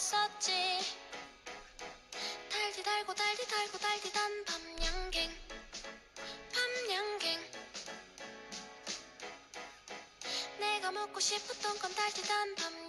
있었지. 달디 달고 달디 달고 달디단 밤양갱 밤양갱. 내가 먹고 싶었던 건 달디단 밤양갱.